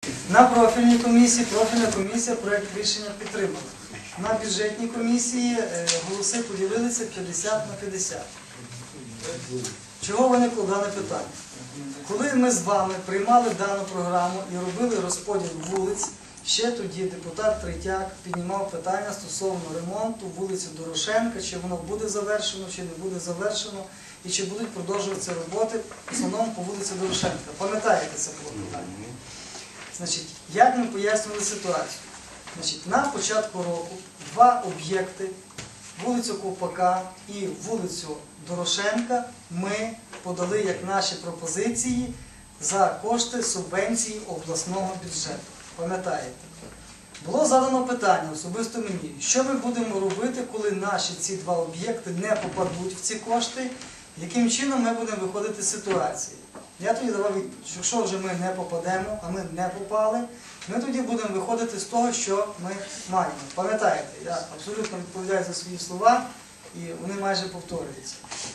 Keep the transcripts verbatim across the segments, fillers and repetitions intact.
На профільній комісії, профільна комісія проєкт рішення підтримала. На бюджетній комісії голоси поділилися п'ятдесят на п'ятдесят. Чого виникло дане питання? Коли ми з вами приймали дану програму і робили розподіл вулиць, ще тоді депутат Третьяк піднімав питання стосовно ремонту вулиці Дорошенка, чи воно буде завершено, чи не буде завершено, і чи будуть продовжуватися роботи в основному по вулиці Дорошенка. Пам'ятаєте це було питання? Значить, як ми пояснювали ситуацію? Значить, на початку року два об'єкти, вулицю Ковпака і вулицю Дорошенка, ми подали як наші пропозиції за кошти субвенції обласного бюджету. Пам'ятаєте? Було задано питання особисто мені, що ми будемо робити, коли наші ці два об'єкти не попадуть в ці кошти, яким чином ми будемо виходити з ситуації. Я тоді давав відповідь, що якщо вже ми не попадемо, а ми не попали, ми тоді будемо виходити з того, що ми маємо. Пам'ятаєте, я абсолютно відповідаю за свої слова, і вони майже повторюються.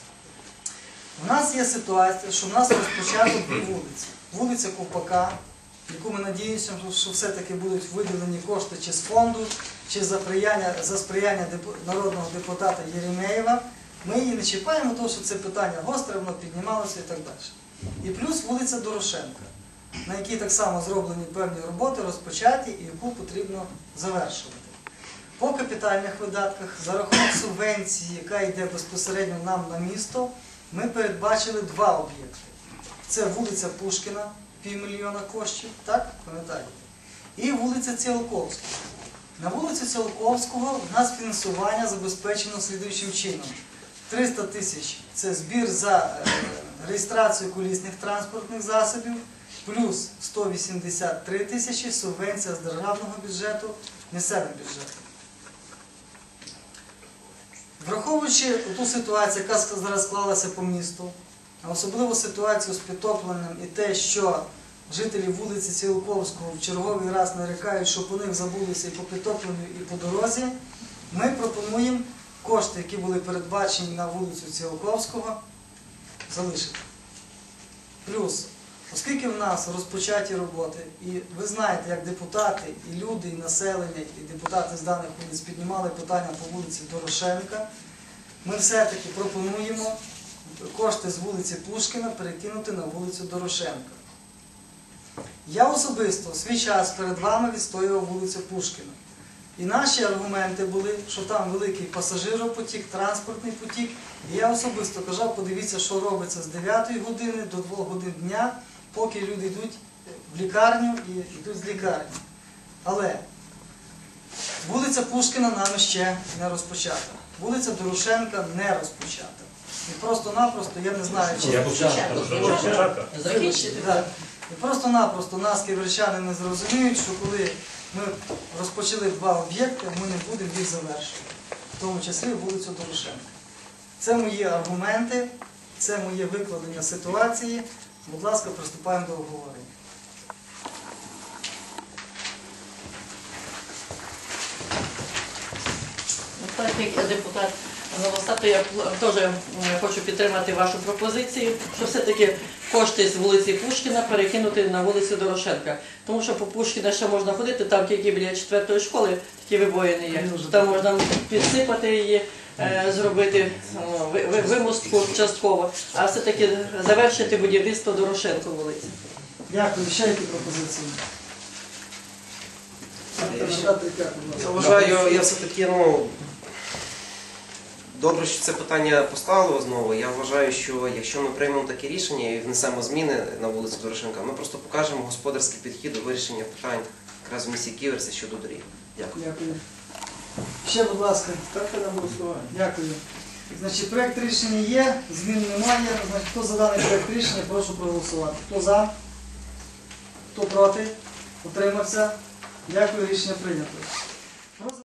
У нас є ситуація, що в нас розпочато дві вулиці. Вулиця Ковпака, яку ми надіємося, що все-таки будуть виділені кошти чи з фонду, чи за сприяння, за сприяння народного депутата Єремєєва. Ми її не чіпаємо, тому що це питання гостре, воно піднімалося і так далі. І плюс вулиця Дорошенка, на якій так само зроблені певні роботи, розпочаті і яку потрібно завершувати. По капітальних видатках, за рахунок субвенції, яка йде безпосередньо нам на місто, ми передбачили два об'єкти. Це вулиця Пушкіна, півмільйона коштів, так, пам'ятаєте? І вулиця Ціолковського. На вулиці Ціолковського в нас фінансування забезпечено слідуючим чином. триста тисяч – це збір за реєстрацію колісних транспортних засобів, плюс сто вісімдесят три тисячі – субвенція з державного бюджету, місцевим бюджетом. Враховуючи ту ситуацію, яка зараз склалася по місту, а особливо ситуацію з підтопленням і те, що жителі вулиці Ціолковського в черговий раз нарікають, що по них забулися і по підтопленню, і по дорозі, ми пропонуємо кошти, які були передбачені на вулицю Ціолковського, залишити. Плюс, оскільки в нас розпочаті роботи, і ви знаєте, як депутати, і люди, і населення, і депутати з даних вулиць піднімали питання по вулиці Дорошенка, ми все-таки пропонуємо кошти з вулиці Пушкіна перекинути на вулицю Дорошенка. Я особисто в свій час перед вами відстоював вулицю Пушкіна. І наші аргументи були, що там великий пасажиропотік, транспортний потік. І я особисто казав, подивіться, що робиться з дев'ятої години до двох годин дня, поки люди йдуть в лікарню і йдуть з лікарні. Але вулиця Пушкіна нами ще не розпочата. Вулиця Дорошенка не розпочата. І просто-напросто, я не знаю, чи... І просто-напросто нас ківерчани не зрозуміють, що коли ми розпочали два об'єкти, ми не будемо їх завершувати, в тому числі вулицю Дорошенка. Це мої аргументи, це моє викладення ситуації. Будь ласка, приступаємо до обговорення. Так, як депутат Новостату, я теж хочу підтримати вашу пропозицію, що все-таки кошти з вулиці Пушкіна перекинути на вулицю Дорошенка. Тому що по Пушкіна ще можна ходити, там тільки біля четвертої школи такі вибоїни є. Там можна підсипати її, зробити вимостку частково, а все-таки завершити будівництво Дорошенко вулиці. Дякую. Ще які пропозиції? Я вважаю, я все-таки, ну, добре, що це питання постало знову. Я вважаю, що якщо ми приймемо таке рішення і внесемо зміни на вулицю Дорошенка, ми просто покажемо господарський підхід до вирішення питань якраз в місті Ківерці щодо доріг. Дякую. Дякую. Ще, будь ласка. Ставте на голосування. Дякую. Значить, проєкт рішення є, змін немає. Значить, хто за даний проєкт рішення, прошу проголосувати. Хто за? Хто проти? Утримався? Дякую, рішення прийнято.